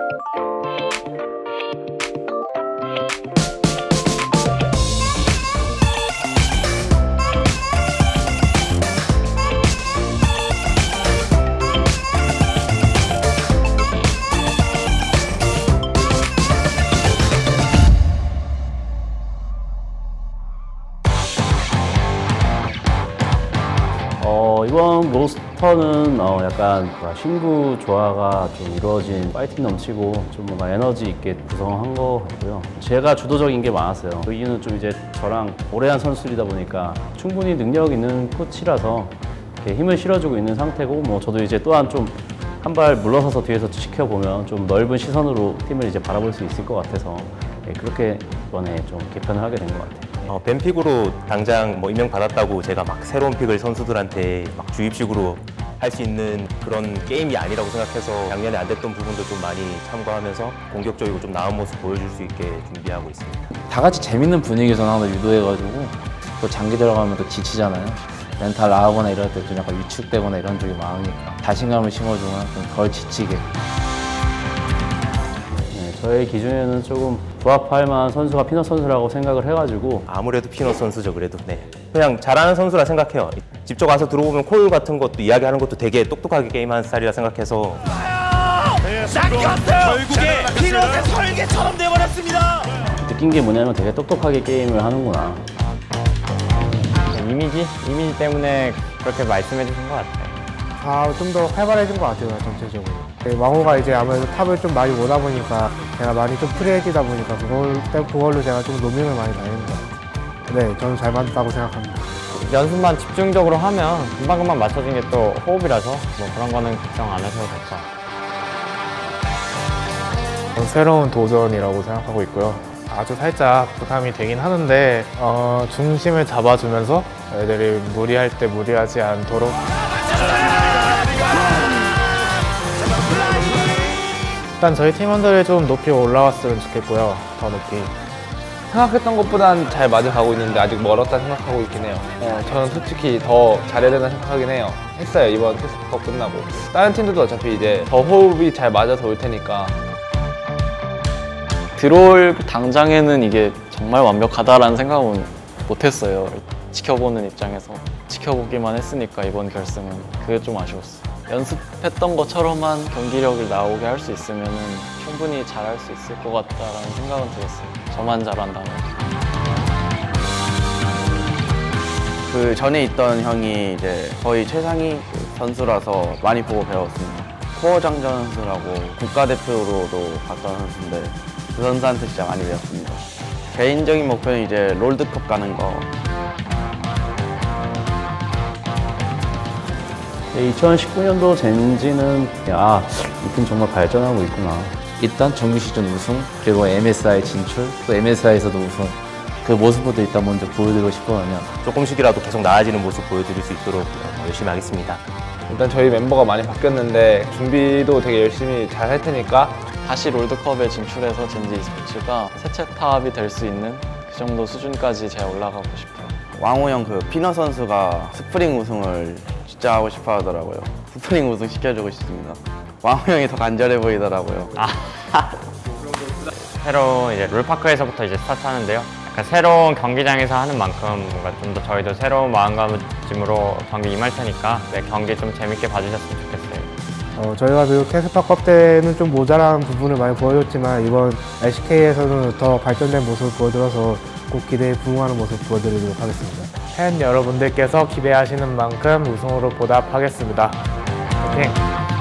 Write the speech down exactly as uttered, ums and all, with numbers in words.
어, 이번 로스터는 어, 약간 신구 조화가 좀 이루어진 파이팅 넘치고 좀 뭔가 에너지 있게 구성한 것 같고요. 제가 주도적인 게 많았어요. 그 이유는 좀 이제 저랑 오래한 선수이다 보니까 충분히 능력 있는 코치라서 이렇게 힘을 실어주고 있는 상태고, 뭐 저도 이제 또한 좀 한 발 물러서서 뒤에서 지켜보면 좀 넓은 시선으로 팀을 이제 바라볼 수 있을 것 같아서 네, 그렇게 이번에 좀 개편을 하게 된 것 같아요. 어, 벤픽으로 당장 뭐 임명받았다고 제가 막 새로운 픽을 선수들한테 막 주입식으로 할 수 있는 그런 게임이 아니라고 생각해서 작년에 안 됐던 부분도 좀 많이 참고하면서 공격적이고 좀 나은 모습 보여줄 수 있게 준비하고 있습니다. 다 같이 재밌는 분위기에서 하나 유도해가지고 또 장기 들어가면 또 지치잖아요. 멘탈 나가거나 이럴 때 좀 약간 위축되거나 이런 쪽이 많으니까 자신감을 심어주면 좀 덜 지치게. 저의 기준에는 조금 부합할 만한 선수가 피넛 선수라고 생각을 해가지고. 아무래도 피넛 선수죠. 그래도 네, 그냥 잘하는 선수라 생각해요. 직접 가서 들어보면 콜 같은 것도 이야기하는 것도 되게 똑똑하게 게임하는 스타일이라 생각해서. 낚였어요! 결국에 피넛의 설계처럼 돼버렸습니다. 느낀 게 뭐냐면 되게 똑똑하게 게임을 하는구나. 이미지? 이미지 때문에 그렇게 말씀해 주신 것 같아요. 아, 좀 더 활발해진 것 같아요, 전체적으로. 왕호가 이제 아무래도 탑을 좀 많이 오다 보니까 제가 많이 좀 프리해지다 보니까 그걸, 그걸로 제가 좀 노밍을 많이 다니는 것 같아요. 네, 저는 잘 맞다고 생각합니다. 연습만 집중적으로 하면 금방금방 맞춰진 게 또 호흡이라서 뭐 그런 거는 걱정 안 하셔도 될 것 같아요. 새로운 도전이라고 생각하고 있고요. 아주 살짝 부담이 되긴 하는데 어, 중심을 잡아주면서 애들이 무리할 때 무리하지 않도록 일단 저희 팀원들이 좀 높이 올라왔으면 좋겠고요. 더 높이. 생각했던 것보단 잘 맞아가고 있는데 아직 멀었다 생각하고 있긴 해요. 어, 저는 솔직히 더 잘해야 된다 생각하긴 해요. 했어요, 이번 캐스퍼 끝나고. 다른 팀들도 어차피 이제 더 호흡이 잘 맞아서 올 테니까. 들어올 당장에는 이게 정말 완벽하다라는 생각은 못했어요. 지켜보는 입장에서 지켜보기만 했으니까 이번 결승은 그게 좀 아쉬웠어요. 연습했던 것처럼만 경기력을 나오게 할 수 있으면 충분히 잘할 수 있을 것 같다라는 생각은 들었어요. 저만 잘한다면. 그 전에 있던 형이 이제 거의 최상위 선수라서 많이 보고 배웠습니다. 코어 장전 선수라고 국가대표로도 갔던 선수인데 그 선수한테 진짜 많이 배웠습니다. 개인적인 목표는 이제 롤드컵 가는 거. 이천십구 년도 젠지는 아, 이 팀 정말 발전하고 있구나. 일단 정규 시즌 우승, 그리고 엠에스아이 진출, 또 엠에스아이에서도 우승. 그 모습부터 일단 먼저 보여드리고 싶거든요. 조금씩이라도 계속 나아지는 모습 보여드릴 수 있도록 열심히 하겠습니다. 일단 저희 멤버가 많이 바뀌었는데 준비도 되게 열심히 잘 할 테니까 다시 롤드컵에 진출해서 젠지 e스포츠가 세체 탑이 될 수 있는 그 정도 수준까지 제가 올라가고 싶어요. 왕호 형 그 피넛 선수가 스프링 우승을 진짜 하고 싶어 하더라고요. 스프링 우승 시켜주고 싶습니다. 왕호 형이 더 간절해 보이더라고요. 아, 새로운 이제 롤파크에서부터 이제 스타트하는데요. 약간 새로운 경기장에서 하는 만큼 뭔가 좀 더 저희도 새로운 마음가짐으로 경기 임할 테니까 네, 경기 좀 재밌게 봐주셨으면 좋겠어요. 어, 저희가 그 캐스파컵 때는 좀 모자란 부분을 많이 보여줬지만 이번 엘씨케이에서는 더 발전된 모습을 보여드려서 꼭 기대에 부응하는 모습 보여드리도록 하겠습니다. 팬 여러분들께서 기대하시는 만큼 우승으로 보답하겠습니다. 화이팅!